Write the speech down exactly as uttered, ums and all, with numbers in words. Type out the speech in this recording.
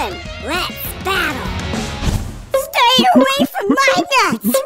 seven, let's battle! Stay away from my nuts!